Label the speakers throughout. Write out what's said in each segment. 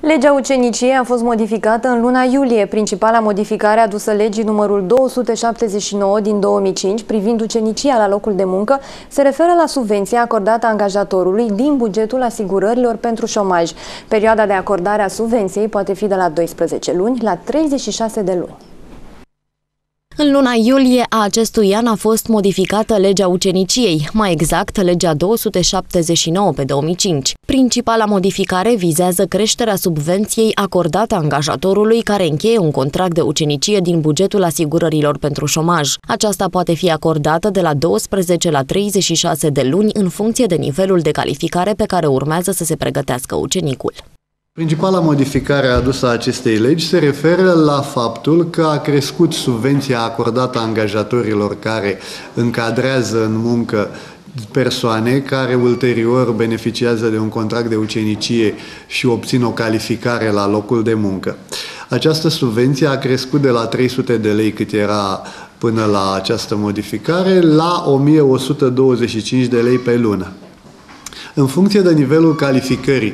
Speaker 1: Legea uceniciei a fost modificată în luna iulie. Principala modificare adusă legii numărul 279 din 2005 privind ucenicia la locul de muncă se referă la subvenția acordată angajatorului din bugetul asigurărilor pentru șomaj. Perioada de acordare a subvenției poate fi de la 12 luni la 36 de luni.
Speaker 2: În luna iulie a acestui an a fost modificată legea uceniciei, mai exact legea 279 pe 2005. Principala modificare vizează creșterea subvenției acordată angajatorului care încheie un contract de ucenicie din bugetul asigurărilor pentru șomaj. Aceasta poate fi acordată de la 12 la 36 de luni în funcție de nivelul de calificare pe care urmează să se pregătească ucenicul.
Speaker 3: Principala modificare adusă acestei legi se referă la faptul că a crescut subvenția acordată angajatorilor care încadrează în muncă persoane care ulterior beneficiază de un contract de ucenicie și obțin o calificare la locul de muncă. Această subvenție a crescut de la 300 de lei cât era până la această modificare la 1125 de lei pe lună. În funcție de nivelul calificării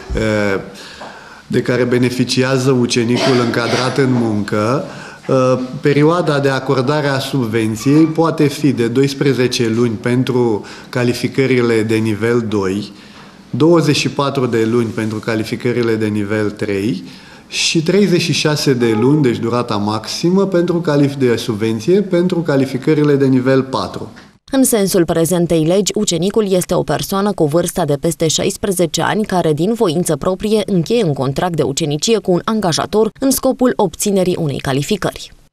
Speaker 3: de care beneficiază ucenicul încadrat în muncă, perioada de acordare a subvenției poate fi de 12 luni pentru calificările de nivel 2, 24 de luni pentru calificările de nivel 3 și 36 de luni, deci durata maximă, de subvenție pentru calificările de nivel 4.
Speaker 2: În sensul prezentei legi, ucenicul este o persoană cu vârsta de peste 16 ani care, din voință proprie, încheie un contract de ucenicie cu un angajator în scopul obținerii unei calificări.